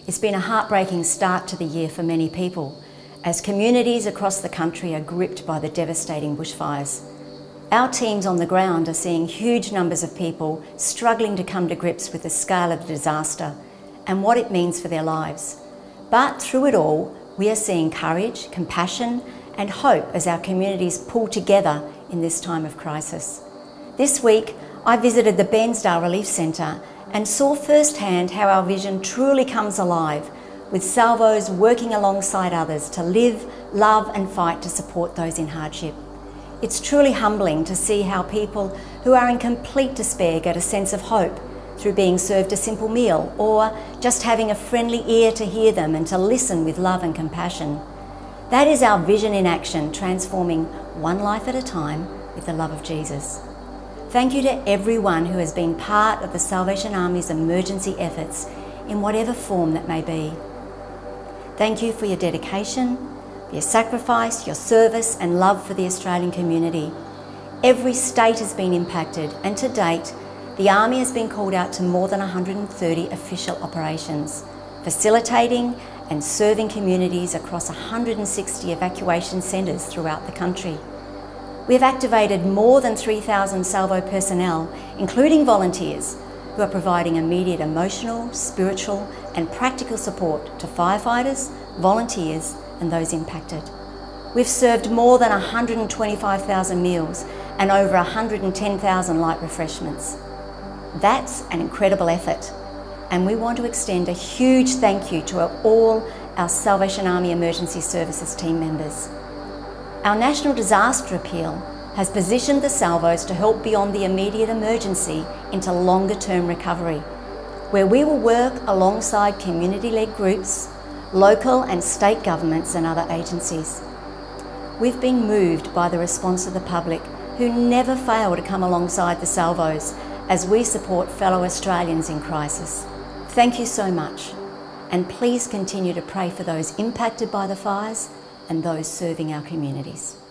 It's been a heartbreaking start to the year for many people, as communities across the country are gripped by the devastating bushfires. Our teams on the ground are seeing huge numbers of people struggling to come to grips with the scale of the disaster and what it means for their lives. But through it all, we are seeing courage, compassion and hope as our communities pull together in this time of crisis. This week, I visited the Bairnsdale Relief Centre and saw firsthand how our vision truly comes alive, with Salvos working alongside others to live, love and fight to support those in hardship. It's truly humbling to see how people who are in complete despair get a sense of hope through being served a simple meal or just having a friendly ear to hear them and to listen with love and compassion. That is our vision in action, transforming one life at a time with the love of Jesus. Thank you to everyone who has been part of the Salvation Army's emergency efforts in whatever form that may be. Thank you for your dedication, your sacrifice, your service and love for the Australian community. Every state has been impacted, and to date, the Army has been called out to more than 130 official operations, facilitating and serving communities across 160 evacuation centres throughout the country. We have activated more than 3,000 Salvo personnel, including volunteers, who are providing immediate emotional, spiritual and practical support to firefighters, volunteers and those impacted. We've served more than 125,000 meals and over 110,000 light refreshments. That's an incredible effort, and we want to extend a huge thank you to all our Salvation Army Emergency Services team members. Our National Disaster Appeal has positioned the Salvos to help beyond the immediate emergency into longer-term recovery, where we will work alongside community-led groups, local and state governments and other agencies. We've been moved by the response of the public, who never fail to come alongside the Salvos as we support fellow Australians in crisis. Thank you so much, and please continue to pray for those impacted by the fires and those serving our communities.